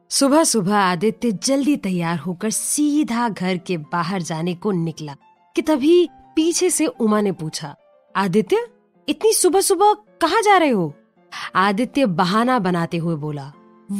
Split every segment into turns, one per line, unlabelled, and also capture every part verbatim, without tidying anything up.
सुबह सुबह आदित्य जल्दी तैयार होकर सीधा घर के बाहर जाने को निकला कि तभी पीछे से उमा ने पूछा, आदित्य इतनी सुबह सुबह कहाँ जा रहे हो? आदित्य बहाना बनाते हुए बोला,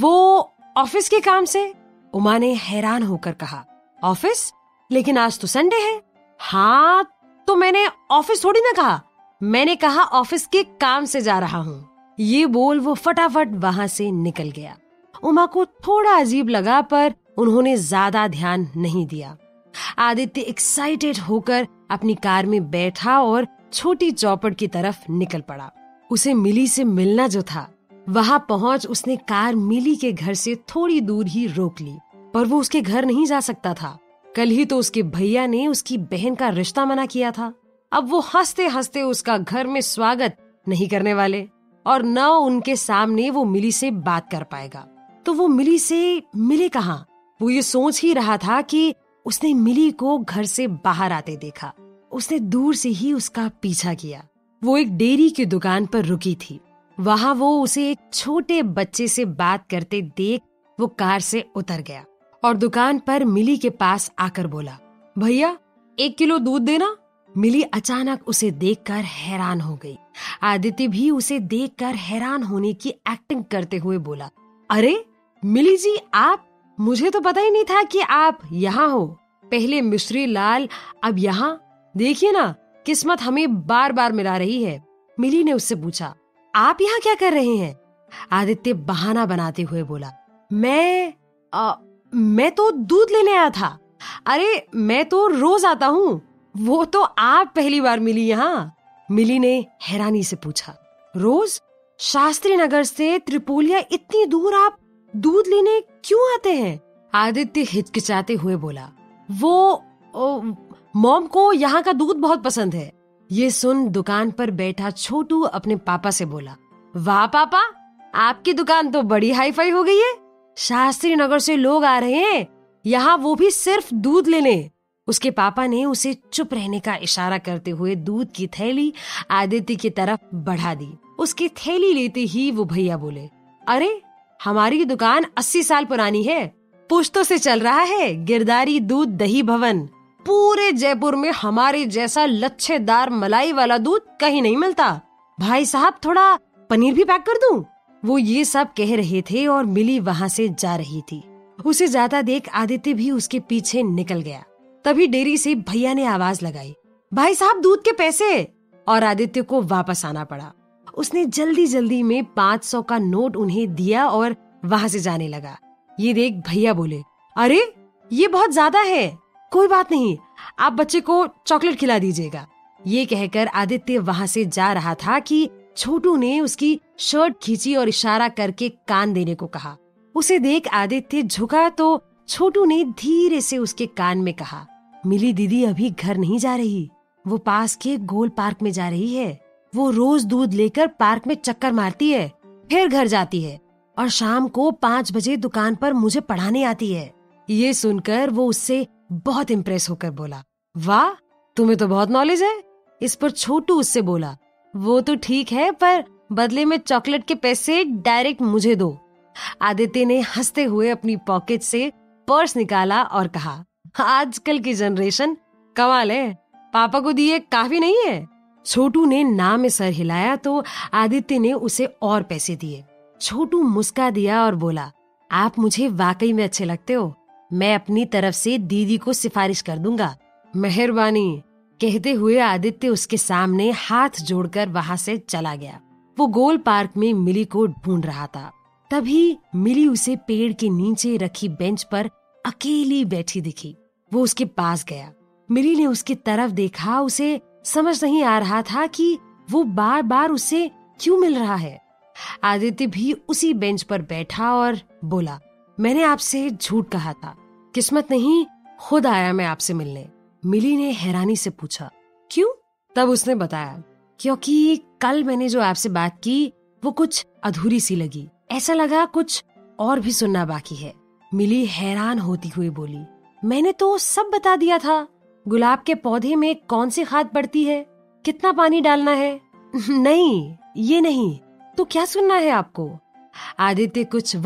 वो ऑफिस के काम से। उमा ने हैरान होकर कहा, ऑफिस? लेकिन आज तो संडे है। हाँ तो मैंने ऑफिस थोड़ी ना कहा, मैंने कहा ऑफिस के काम से जा रहा हूँ। ये बोल वो फटाफट वहाँ से निकल गया। उमा को थोड़ा अजीब लगा पर उन्होंने ज्यादा ध्यान नहीं दिया। आदित्य एक्साइटेड होकर अपनी कार में बैठा और छोटी चौपड़ की तरफ निकल पड़ा। उसे मिली से मिलना जो था, वहां पहुंच उसने कार मिली के घर से थोड़ी दूर ही रोक ली, पर वो उसके घर नहीं जा सकता था। कल ही तो उसके भैया ने उसकी बहन का रिश्ता मना किया था। अब वो हंसते हंसते उसका घर में स्वागत नहीं करने वाले और न उनके सामने वो मिली से बात कर पाएगा। तो वो मिली से मिले कहाँ? वो ये सोच ही रहा था कि उसने मिली को घर से बाहर आते देखा। उसने दूर से ही उसका पीछा किया। वो एक डेयरी की दुकान पर रुकी थी। वहाँ वो उसे एक छोटे बच्चे से बात करते देख वो कार से उतर गया और दुकान पर मिली के पास आकर बोला, भैया एक किलो दूध देना। मिली अचानक उसे देखकर हैरान हो गई। आदित्य भी उसे देखकर हैरान होने की एक्टिंग करते हुए बोला, अरे मिली जी आप? मुझे तो पता ही नहीं था कि आप यहाँ हो। पहले मिश्री लाल, अब यहाँ। देखिए ना, किस्मत हमें बार बार मिला रही है। मिली ने उससे पूछा, आप यहाँ क्या कर रहे हैं? आदित्य बहाना बनाते हुए बोला, मैं आ, मैं तो दूध लेने आया था। अरे मैं तो रोज आता हूँ। वो तो आप पहली बार मिली यहाँ। मिली ने हैरानी से पूछा, रोज? शास्त्री नगर से त्रिपोलिया इतनी दूर आप दूध लेने क्यों आते हैं? आदित्य हिचकिचाते हुए बोला, वो ओ, मॉम को यहाँ का दूध बहुत पसंद है। ये सुन दुकान पर बैठा छोटू अपने पापा से बोला, वाह पापा, आपकी दुकान तो बड़ी हाई फाई हो गई है। शास्त्री नगर से लोग आ रहे हैं यहाँ, वो भी सिर्फ दूध लेने। उसके पापा ने उसे चुप रहने का इशारा करते हुए दूध की थैली आदित्य की तरफ बढ़ा दी। उसकी थैली लेते ही वो भैया बोले, अरे हमारी दुकान अस्सी साल पुरानी है, पुश्तों से चल रहा है गिरदारी दूध दही भवन। पूरे जयपुर में हमारे जैसा लच्छेदार मलाई वाला दूध कहीं नहीं मिलता। भाई साहब थोड़ा पनीर भी पैक कर दूं? वो ये सब कह रहे थे और मिली वहाँ से जा रही थी। उसे जाता देख आदित्य भी उसके पीछे निकल गया। तभी डेयरी से भैया ने आवाज लगाई, भाई साहब दूध के पैसे। और आदित्य को वापस आना पड़ा। उसने जल्दी जल्दी में पाँच सौ का नोट उन्हें दिया और वहाँ से जाने लगा। ये देख भैया बोले, अरे ये बहुत ज्यादा है। कोई बात नहीं, आप बच्चे को चॉकलेट खिला दीजिएगा। ये कहकर आदित्य वहाँ से जा रहा था कि छोटू ने उसकी शर्ट खींची और इशारा करके कान देने को कहा। उसे देख आदित्य झुका तो छोटू ने धीरे से उसके कान में कहा, मिली दीदी अभी घर नहीं जा रही, वो पास के गोल पार्क में जा रही है। वो रोज दूध लेकर पार्क में चक्कर मारती है, फिर घर जाती है और शाम को पाँच बजे दुकान पर मुझे पढ़ाने आती है। ये सुनकर वो उससे बहुत इम्प्रेस होकर बोला, वाह तुम्हें तो बहुत नॉलेज है। इस पर छोटू उससे बोला, वो तो ठीक है पर बदले में चॉकलेट के पैसे डायरेक्ट मुझे दो। आदित्य ने हंसते हुए अपनी पॉकेट से पर्स निकाला और कहा, आजकल की जनरेशन कमाल है, पापा को दिए काफी नहीं है। छोटू ने ना में सर हिलाया तो आदित्य ने उसे और पैसे दिए। छोटू मुस्का दिया और बोला, आप मुझे वाकई में अच्छे लगते हो, मैं अपनी तरफ से दीदी को सिफारिश कर दूंगा। मेहरबानी। कहते हुए आदित्य उसके सामने हाथ जोड़कर वहाँ से चला गया। वो गोल पार्क में मिली को ढूंढ रहा था। तभी मिली उसे पेड़ के नीचे रखी बेंच पर अकेली बैठी दिखी। वो उसके पास गया। मिली ने उसकी तरफ देखा। उसे समझ नहीं आ रहा था कि वो बार बार उससे क्यों मिल रहा है। आदित्य भी उसी बेंच पर बैठा और बोला, मैंने आपसे झूठ कहा था, किस्मत नहीं खुद आया मैं आपसे मिलने। मिली ने हैरानी से पूछा, क्यों? तब उसने बताया, क्योंकि कल मैंने जो आपसे बात की वो कुछ अधूरी सी लगी, ऐसा लगा कुछ और भी सुनना बाकी है। मिली हैरान होती हुई बोली, मैंने तो सब बता दिया था। गुलाब के पौधे में कौन सी खाद पड़ती है, कितना पानी डालना है। नहीं ये नहीं, तो क्या सुनना है आपको? आदित्य कुछ वक्त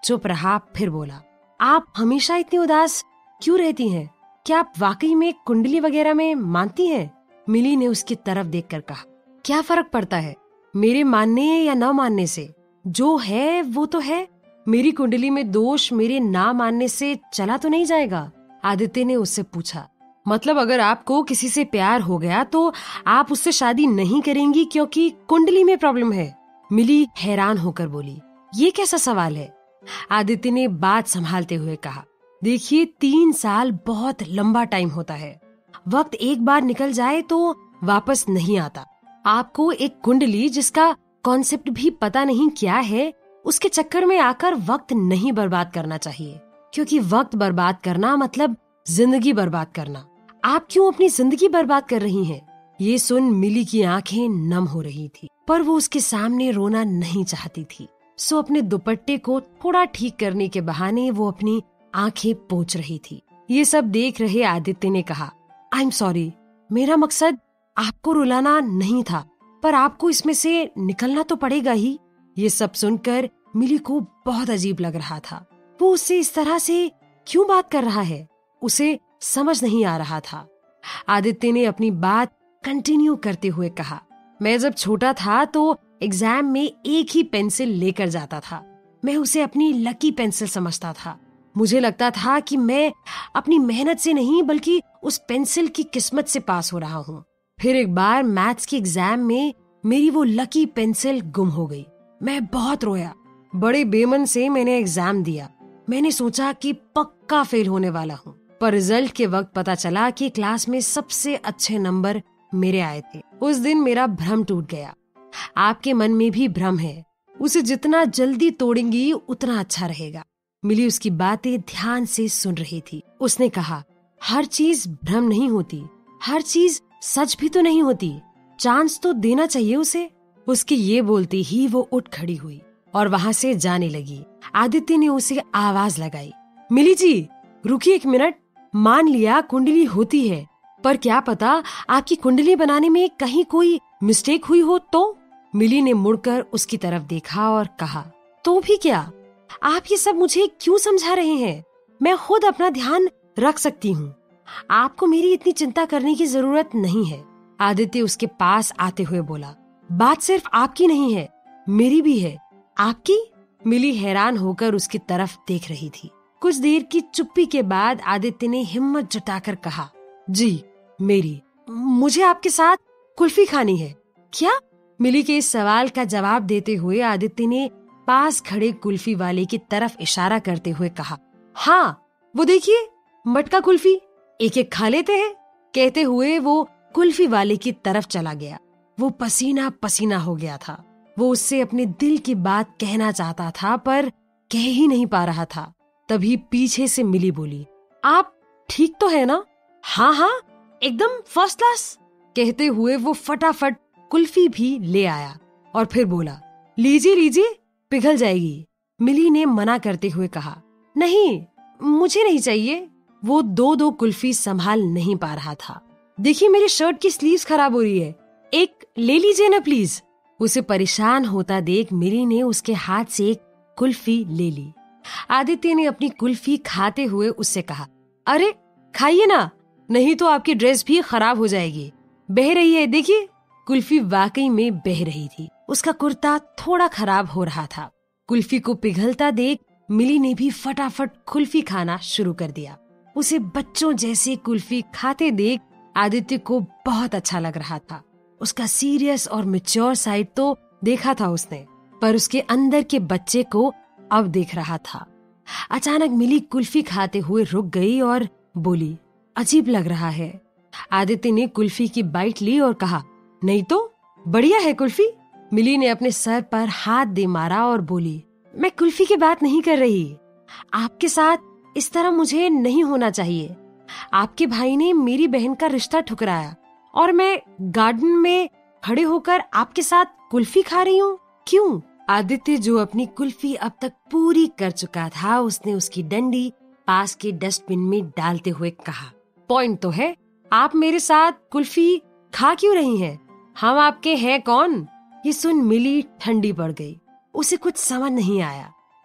चुप रहा, फिर बोला, आप हमेशा इतनी उदास क्यों रहती हैं? क्या आप वाकई में कुंडली वगैरह में मानती हैं? मिली ने उसकी तरफ देखकर कहा, क्या फर्क पड़ता है मेरे मानने या न मानने से? जो है वो तो है। मेरी कुंडली में दोष मेरे ना मानने से चला तो नहीं जाएगा? आदित्य ने उससे पूछा। मतलब अगर आपको किसी से प्यार हो गया तो आप उससे शादी नहीं करेंगी क्योंकि कुंडली में प्रॉब्लम है? मिली हैरान होकर बोली, ये कैसा सवाल है? आदित्य ने बात संभालते हुए कहा, देखिए, तीन साल बहुत लंबा टाइम होता है। वक्त एक बार निकल जाए तो वापस नहीं आता। आपको एक कुंडली जिसका कॉन्सेप्ट भी पता नहीं क्या है, उसके चक्कर में आकर वक्त नहीं बर्बाद करना चाहिए, क्योंकि वक्त बर्बाद करना मतलब जिंदगी बर्बाद करना। आप क्यों अपनी जिंदगी बर्बाद कर रही हैं? ये सुन मिली की आंखें नम हो रही थी, पर वो उसके सामने रोना नहीं चाहती थी। सो अपने दुपट्टे को थोड़ा ठीक करने के बहाने वो अपनी आंखें पोंछ रही थी। ये सब देख रहे आदित्य ने कहा, आई एम सॉरी, मेरा मकसद आपको रुलाना नहीं था, पर आपको इसमें से निकलना तो पड़ेगा ही। ये सब सुनकर मिली को बहुत अजीब लग रहा था। वो उससे इस तरह से क्यों बात कर रहा है, उसे समझ नहीं आ रहा था। आदित्य ने अपनी बात कंटिन्यू करते हुए कहा, मैं जब छोटा था तो एग्जाम में एक ही पेंसिल लेकर जाता था। मैं उसे अपनी लकी पेंसिल समझता था। मुझे लगता था कि मैं अपनी मेहनत से नहीं बल्कि उस पेंसिल की किस्मत से पास हो रहा हूँ। फिर एक बार मैथ्स के एग्जाम में मेरी वो लकी पेंसिल गुम हो गई। मैं बहुत रोया। बड़े बेमन से मैंने एग्जाम दिया। मैंने सोचा कि पक्का फेल होने वाला हूँ, पर रिजल्ट के वक्त पता चला कि क्लास में सबसे अच्छे नंबर मेरे आए थे। उस दिन मेरा भ्रम टूट गया। आपके मन में भी भ्रम है, उसे जितना जल्दी तोड़ेंगी उतना अच्छा रहेगा। मिली उसकी बातें ध्यान से सुन रही थी। उसने कहा, हर चीज भ्रम नहीं होती, हर चीज सच भी तो नहीं होती। चांस तो देना चाहिए उसे। उसकी ये बोलते ही वो उठ खड़ी हुई और वहाँ से जाने लगी। आदित्य ने उसे आवाज लगाई, मिली जी रुकिए एक मिनट। मान लिया कुंडली होती है, पर क्या पता आपकी कुंडली बनाने में कहीं कोई मिस्टेक हुई हो तो? मिली ने मुड़कर उसकी तरफ देखा और कहा, तो भी क्या? आप ये सब मुझे क्यों समझा रहे हैं? मैं खुद अपना ध्यान रख सकती हूँ। आपको मेरी इतनी चिंता करने की जरूरत नहीं है। आदित्य उसके पास आते हुए बोला, बात सिर्फ आपकी नहीं है, मेरी भी है। आपकी? मिली हैरान होकर उसकी तरफ देख रही थी। कुछ देर की चुप्पी के बाद आदित्य ने हिम्मत जुटाकर कहा, जी मेरी। मुझे आपके साथ कुल्फी खानी है। क्या? मिली के इस सवाल का जवाब देते हुए आदित्य ने पास खड़े कुल्फी वाले की तरफ इशारा करते हुए कहा, हाँ वो देखिए मटका कुल्फी, एक एक खा लेते हैं। कहते हुए वो कुल्फी वाले की तरफ चला गया। वो पसीना पसीना हो गया था। वो उससे अपने दिल की बात कहना चाहता था पर कह ही नहीं पा रहा था। तभी पीछे से मिली बोली, आप ठीक तो है ना? हाँ हाँ एकदम फर्स्ट क्लास। कहते हुए वो फटाफट कुल्फी भी ले आया और फिर बोला, लीजिए लीजिए पिघल जाएगी। मिली ने मना करते हुए कहा, नहीं मुझे नहीं चाहिए। वो दो दो कुल्फी संभाल नहीं पा रहा था। देखिए मेरी शर्ट की स्लीव्स खराब हो रही है, एक ले लीजिए ना प्लीज। उसे परेशान होता देख मिली ने उसके हाथ से एक कुल्फी ले ली। आदित्य ने अपनी कुल्फी खाते हुए उससे कहा, अरे खाइए ना, नहीं तो आपकी ड्रेस भी खराब हो जाएगी। बह रही है देखिए। कुल्फी वाकई में बह रही थी। उसका कुर्ता थोड़ा खराब हो रहा था। कुल्फी को पिघलता देख मिली ने भी फटाफट कुल्फी खाना शुरू कर दिया। उसे बच्चों जैसे कुल्फी खाते देख आदित्य को बहुत अच्छा लग रहा था। उसका सीरियस और मैच्योर साइड तो देखा था उसने, पर उसके अंदर के बच्चे को अब देख रहा था। अचानक मिली कुल्फी खाते हुए रुक गई और बोली, अजीब लग रहा है। आदित्य ने कुल्फी की बाइट ली और कहा, नहीं तो बढ़िया है कुल्फी। मिली ने अपने सर पर हाथ दे मारा और बोली, मैं कुल्फी की बात नहीं कर रही। आपके साथ इस तरह मुझे नहीं होना चाहिए। आपके भाई ने मेरी बहन का रिश्ता ठुकराया और मैं गार्डन में खड़े होकर आपके साथ कुल्फी खा रही हूँ। क्यों? आदित्य जो अपनी कुल्फी अब तक पूरी कर चुका था, उसने उसकी डंडी पास के डस्टबिन में डालते हुए कहा, पॉइंट तो है, आप मेरे साथ कुल्फी खा क्यों रही हैं? हम आपके हैं कौन? ये सुन मिली ठंडी पड़ गई। उसे कुछ समझ नहीं आया।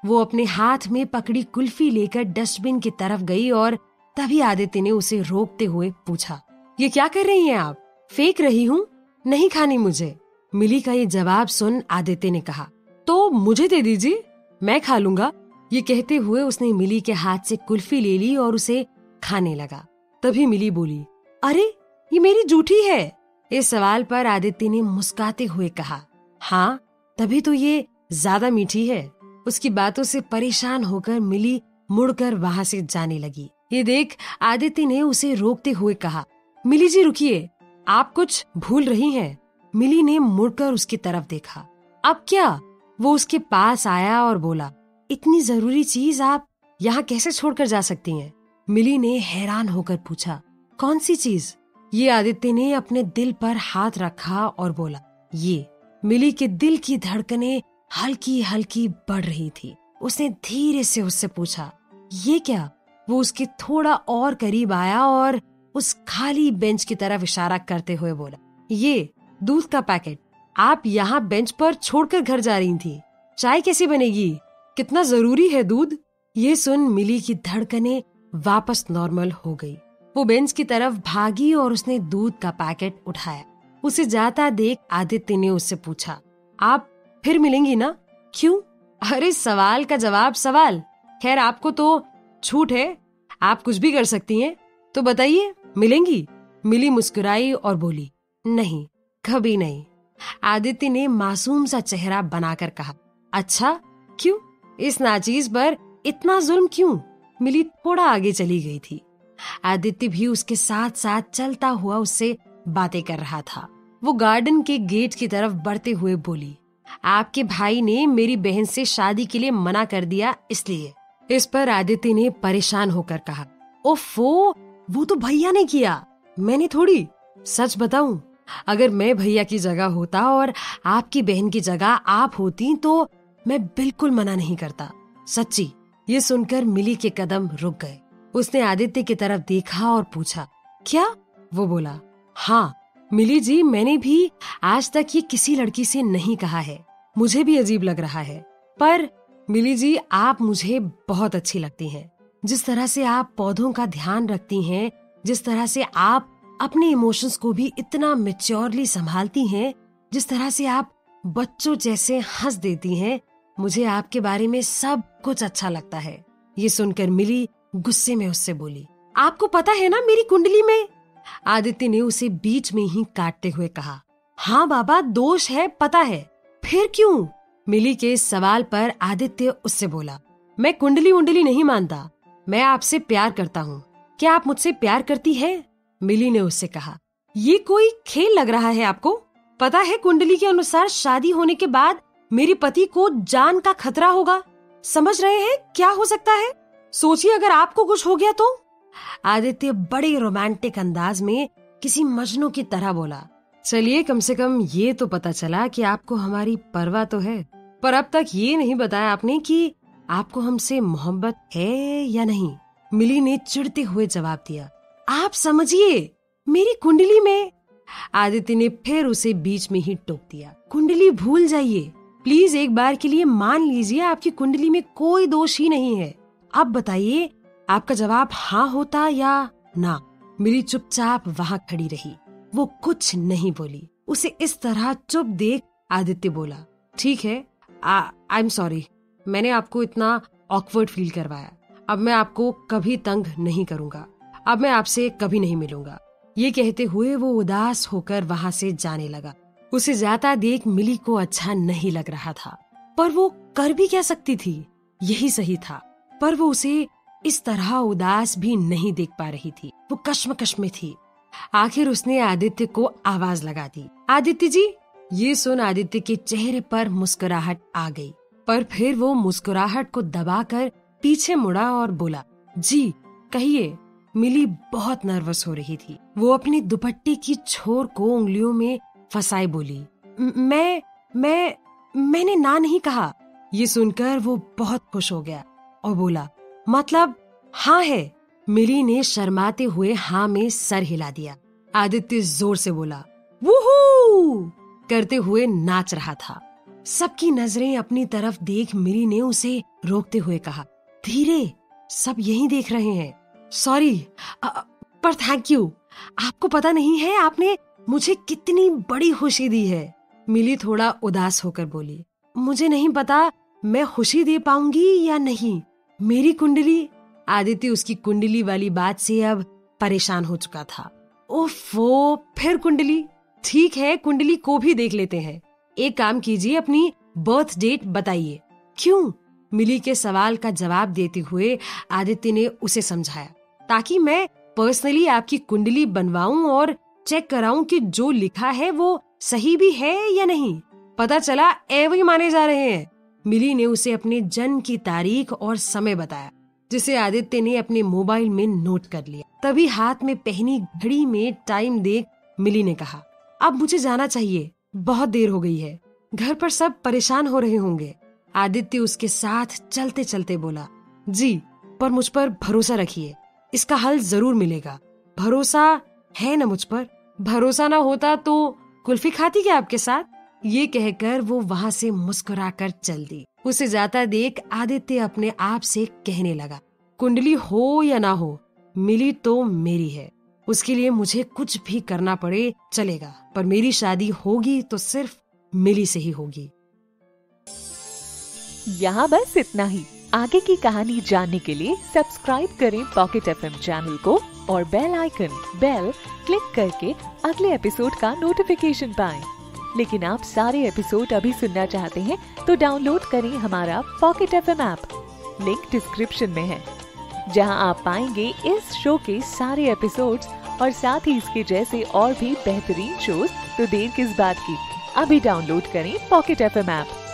वो अपने हाथ में पकड़ी कुल्फी लेकर डस्टबिन की तरफ गई और तभी आदित्य ने उसे रोकते हुए पूछा, ये क्या कर रही हैं आप? फेंक रही हूँ, नहीं खानी मुझे। मिली का ये जवाब सुन आदित्य ने कहा, तो मुझे दे दीजिए, मैं खा लूंगा। ये कहते हुए उसने मिली के हाथ से कुल्फी ले ली और उसे खाने लगा। तभी मिली बोली, अरे ये मेरी जूठी है। इस सवाल पर आदित्य ने मुस्कुराते हुए कहा, हाँ तभी तो ये ज्यादा मीठी है। उसकी बातों से परेशान होकर मिली मुड़कर वहां से जाने लगी। ये देख आदित्य ने उसे रोकते हुए कहा, मिली जी रुकिए, आप कुछ भूल रही हैं। मिली ने मुड़कर उसकी तरफ देखा। अब क्या? वो उसके पास आया और बोला, इतनी जरूरी चीज आप यहाँ कैसे छोड़कर जा सकती हैं? मिली ने हैरान होकर पूछा, कौन सी चीज? ये आदित्य ने अपने दिल पर हाथ रखा और बोला, ये। मिली के दिल की धड़कनें हल्की हल्की बढ़ रही थी। उसने धीरे से उससे पूछा, ये क्या? वो उसके थोड़ा और करीब आया और उस खाली बेंच की तरफ इशारा करते हुए बोला, ये दूध का पैकेट। आप यहाँ बेंच पर छोड़कर घर जा रही थी। चाय कैसे बनेगी? कितना जरूरी है दूध? ये सुन मिली की धड़कनें वापस नॉर्मल हो गई। वो बेंच की तरफ भागी और उसने दूध का पैकेट उठाया। उसे जाता देख आदित्य ने उससे पूछा, आप फिर मिलेंगी ना? क्यों? अरे सवाल का जवाब सवाल। खैर आपको तो छूट है, आप कुछ भी कर सकती हैं, तो बताइए मिलेंगी? मिली मुस्कुराई और बोली, नहीं कभी नहीं। आदित्य ने मासूम सा चेहरा बनाकर कहा, अच्छा क्यों? इस नाचीज पर इतना जुल्म क्यों? मिली थोड़ा आगे चली गई थी। आदित्य भी उसके साथ साथ चलता हुआ उससे बातें कर रहा था। वो गार्डन के गेट की तरफ बढ़ते हुए बोली, आपके भाई ने मेरी बहन से शादी के लिए मना कर दिया इसलिए। इस पर आदित्य ने परेशान होकर कहा, ओफो, वो तो भैया ने किया, मैंने थोड़ी। सच बताऊं, अगर मैं भैया की जगह होता और आपकी बहन की जगह आप होती तो मैं बिल्कुल मना नहीं करता, सच्ची। ये सुनकर मिली के कदम रुक गए। उसने आदित्य की तरफ देखा और पूछा, क्या? वो बोला, हाँ मिली जी, मैंने भी आज तक ये किसी लड़की से नहीं कहा है, मुझे भी अजीब लग रहा है। पर मिली जी, आप मुझे बहुत अच्छी लगती हैं। जिस तरह से आप पौधों का ध्यान रखती हैं, जिस तरह से आप अपने इमोशंस को भी इतना मैच्योरली संभालती हैं, जिस तरह से आप बच्चों जैसे हंस देती हैं, मुझे आपके बारे में सब कुछ अच्छा लगता है। ये सुनकर मिली गुस्से में उससे बोली, आपको पता है ना मेरी कुंडली में? आदित्य ने उसे बीच में ही काटते हुए कहा, हाँ बाबा दोष है, पता है, फिर क्यों? मिली के इस सवाल पर आदित्य उससे बोला, मैं कुंडली उंडली नहीं मानता, मैं आपसे प्यार करता हूँ। क्या आप मुझसे प्यार करती है? मिली ने उससे कहा, ये कोई खेल लग रहा है आपको? पता है कुंडली के अनुसार शादी होने के बाद मेरे पति को जान का खतरा होगा। समझ रहे हैं क्या हो सकता है? सोचिए अगर आपको कुछ हो गया तो। आदित्य बड़े रोमांटिक अंदाज में किसी मजनू की तरह बोला, चलिए कम से कम ये तो पता चला कि आपको हमारी परवाह तो है, पर अब तक ये नहीं बताया आपने कि आपको हमसे मोहब्बत है या नहीं। मिली ने चिढ़ते हुए जवाब दिया, आप समझिए मेरी कुंडली में। आदित्य ने फिर उसे बीच में ही टोक दिया, कुंडली भूल जाइए प्लीज, एक बार के लिए मान लीजिए आपकी कुंडली में कोई दोष ही नहीं है। अब बताइए आपका जवाब हाँ होता या ना? मिली चुपचाप वहाँ खड़ी रही, वो कुछ नहीं बोली। उसे इस तरह चुप देख आदित्य बोला, ठीक है, आई एम सॉरी, मैंने आपको इतना ऑकवर्ड फील करवाया। अब मैं आपको कभी तंग नहीं करूंगा, अब मैं आपसे कभी नहीं मिलूंगा। ये कहते हुए वो उदास होकर वहाँ से जाने लगा। उसे जाता देख मिली को अच्छा नहीं लग रहा था, पर वो कर भी क्या सकती थी, यही सही था। पर वो उसे इस तरह उदास भी नहीं देख पा रही थी, वो कश्मकश में थी। आखिर उसने आदित्य को आवाज लगा दी, आदित्य जी। ये सुन आदित्य के चेहरे पर मुस्कुराहट आ गई, पर फिर वो मुस्कुराहट को दबाकर पीछे मुड़ा और बोला, जी कहिए। मिली बहुत नर्वस हो रही थी, वो अपने दुपट्टे की छोर को उंगलियों में फंसाए बोली, मैं मैं मैंने ना नहीं कहा। ये सुनकर वो बहुत खुश हो गया और बोला, मतलब हाँ है। मिली ने शर्माते हुए हाँ में सर हिला दिया। आदित्य जोर से बोला, वूहू करते हुए नाच रहा था। सबकी नजरें अपनी तरफ देख मिली ने उसे रोकते हुए कहा, धीरे, सब यही देख रहे हैं। सॉरी, पर थैंक यू। आपको पता नहीं है आपने मुझे कितनी बड़ी खुशी दी है। मिली थोड़ा उदास होकर बोली, मुझे नहीं पता मैं खुशी दे पाऊंगी या नहीं। मेरी कुंडली। आदित्य उसकी कुंडली वाली बात से अब परेशान हो चुका था। ओफो, फिर कुंडली। ठीक है, कुंडली को भी देख लेते हैं। एक काम कीजिए, अपनी बर्थ डेट बताइए। क्यों? मिली के सवाल का जवाब देते हुए आदित्य ने उसे समझाया, ताकि मैं पर्सनली आपकी कुंडली बनवाऊं और चेक कराऊं कि जो लिखा है वो सही भी है या नहीं। पता चला एवं माने जा रहे हैं। मिली ने उसे अपने जन्म की तारीख और समय बताया, जिसे आदित्य ने अपने मोबाइल में नोट कर लिया। तभी हाथ में पहनी घड़ी में टाइम देख मिली ने कहा, अब मुझे जाना चाहिए, बहुत देर हो गई है। घर पर सब परेशान हो रहे होंगे। आदित्य उसके साथ चलते चलते बोला, जी, पर मुझ पर भरोसा रखिए, इसका हल जरूर मिलेगा। भरोसा है ना मुझ पर? भरोसा ना होता तो कुल्फी खाती क्या आपके साथ? ये कहकर वो वहाँ से मुस्कुराकर चल दी। उसे जाता देख आदित्य अपने आप से कहने लगा, कुंडली हो या ना हो, मिली तो मेरी है। उसके लिए मुझे कुछ भी करना पड़े चलेगा, पर मेरी शादी होगी तो सिर्फ मिली से ही होगी।
यहाँ बस इतना ही। आगे की कहानी जानने के लिए सब्सक्राइब करें पॉकेट एफएम चैनल को और बेल आइकन बेल क्लिक करके अगले एपिसोड का नोटिफिकेशन पाएं। लेकिन आप सारे एपिसोड अभी सुनना चाहते हैं तो डाउनलोड करें हमारा pocket FM app. Link description में है, जहां आप पाएंगे इस शो के सारे एपिसोड्स और साथ ही इसके जैसे और भी बेहतरीन शोज। तो देर किस बात की, अभी डाउनलोड करें पॉकेट एफएम ऐप।